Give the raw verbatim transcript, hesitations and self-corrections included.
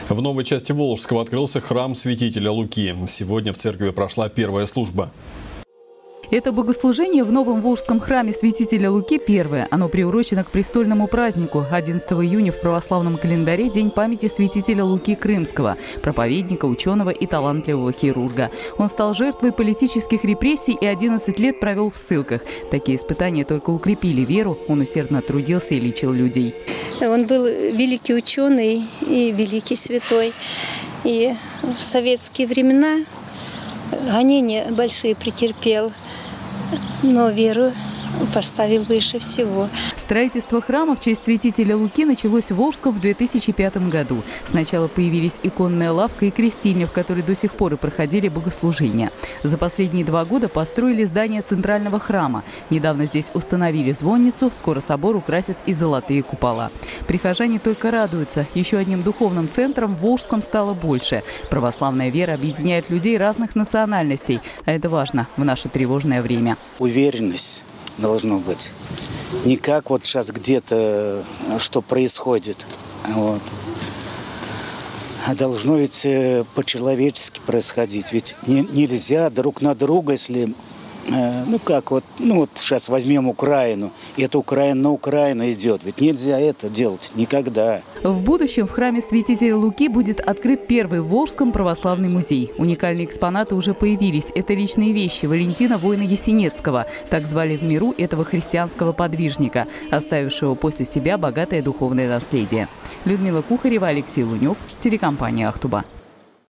В новой части Волжского открылся храм святителя Луки. Сегодня в церкви прошла первая служба. Это богослужение в новом Волжском храме святителя Луки первое. Оно приурочено к престольному празднику. одиннадцатого июня в православном календаре День памяти святителя Луки Крымского, проповедника, ученого и талантливого хирурга. Он стал жертвой политических репрессий и одиннадцать лет провел в ссылках. Такие испытания только укрепили веру. Он усердно трудился и лечил людей. Он был великий ученый и великий святой. И в советские времена гонения большие претерпел, но веру поставил выше всего. Строительство храма в честь святителя Луки началось в Волжском в две тысячи пятом году. Сначала появились иконная лавка и крестильня, в которой до сих пор и проходили богослужения. За последние два года построили здание центрального храма. Недавно здесь установили звонницу, скоро собор украсят и золотые купола. Прихожане только радуются. Еще одним духовным центром в Волжском стало больше. Православная вера объединяет людей разных национальностей. А это важно в наше тревожное время. Уверенность должно быть. Не как вот сейчас где-то что происходит. Вот. А должно ведь по-человечески происходить. Ведь не, нельзя друг на друга, если... Ну как вот, ну вот сейчас возьмем Украину, и эта Украина на Украину идет. Ведь нельзя это делать никогда. В будущем в храме святителя Луки будет открыт первый в Волжском православный музей. Уникальные экспонаты уже появились. Это личные вещи Валентина Воина-Ясенецкого. Так звали в миру этого христианского подвижника, оставившего после себя богатое духовное наследие. Людмила Кухарева, Алексей Лунев, телекомпания «Ахтуба».